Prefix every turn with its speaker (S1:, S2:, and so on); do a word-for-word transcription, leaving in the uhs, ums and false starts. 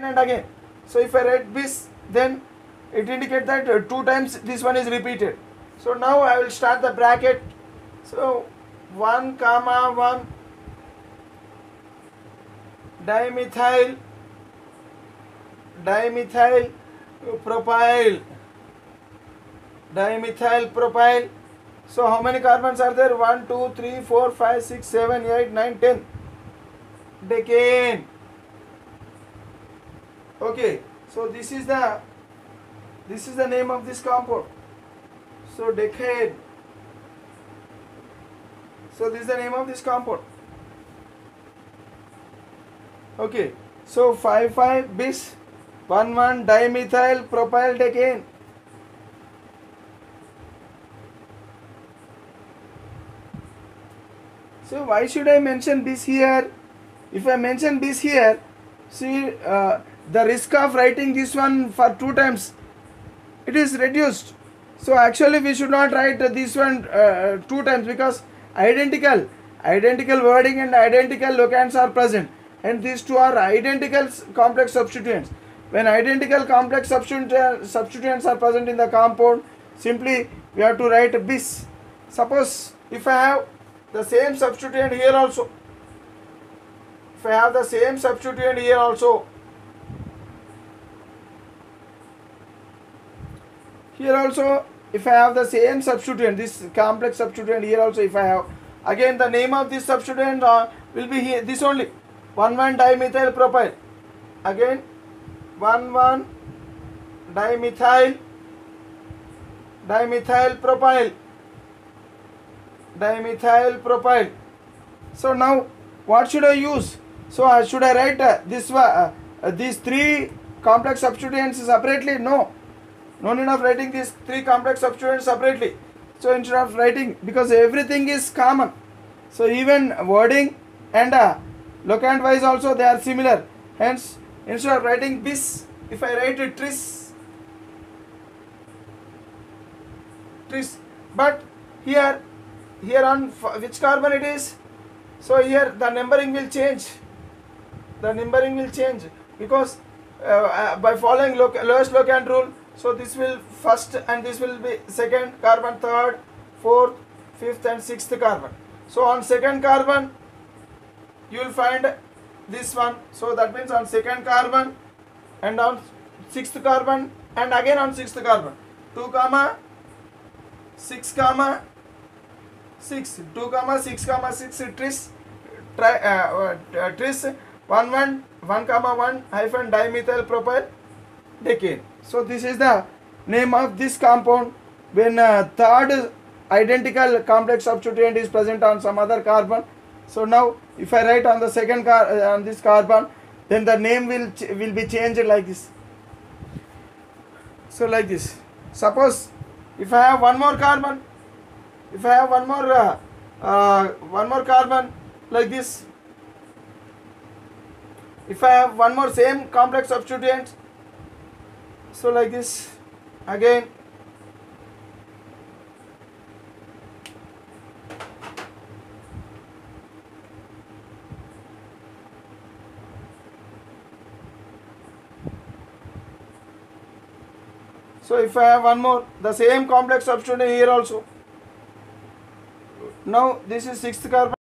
S1: and again. So if I write bis, then it indicates that uh, two times this one is repeated. So now I will start the bracket. So one comma one dimethyl dimethyl propyl dimethyl propyl. So how many carbons are there? one, two, three, four, five, six, seven, eight, nine, ten. Decane. Okay. So this is the this is the name of this compound. So decane. So this is the name of this compound. Okay. So five five bis one one dimethyl propyl decane. So why should I mention this here? If I mention this here, see uh, the risk of writing this one for two times, it is reduced. So actually we should not write this one uh, two times, because identical identical wording and identical locands are present, and these two are identical complex substituents. When identical complex substituents substituents are present in the compound, simply we have to write bis. Suppose if I have the same substituent here also, if I have the same substituent here also, here also if I have the same substituent, this complex substituent here also if I have, again the name of this substituent uh, will be here, this only, one one dimethyl propyl, again one one dimethyl dimethyl propyl dimethyl propyl. So now what should I use? So uh, should I write uh, this uh, uh, these three complex substituents separately? No, no need of writing these three complex substituents separately. So instead of writing, because everything is common, so even wording and uh, locant wise also they are similar, hence instead of writing bis, if I write it tris tris, but here here on which carbon it is, so here the numbering will change, the numbering will change because uh, uh, by following lo lowest locant rule, so this will first and this will be second carbon, third, fourth, fifth and sixth carbon. So on second carbon you will find this one, so that means on second carbon and on sixth carbon and again on sixth carbon, two comma six comma six, two comma six comma six tris tri, uh, uh, tris one one one comma one hyphen dimethyl propyl decane. So this is the name of this compound when uh, third identical complex substituent is present on some other carbon. So now if I write on the second car uh, on this carbon, then the name will will be changed like this. So like this. Suppose if I have one more carbon, if I have one more uh, uh, one more carbon like this, if I have one more same complex substituent, so like this again, so if I have one more the same complex substituent here also, now this is sixth carbon.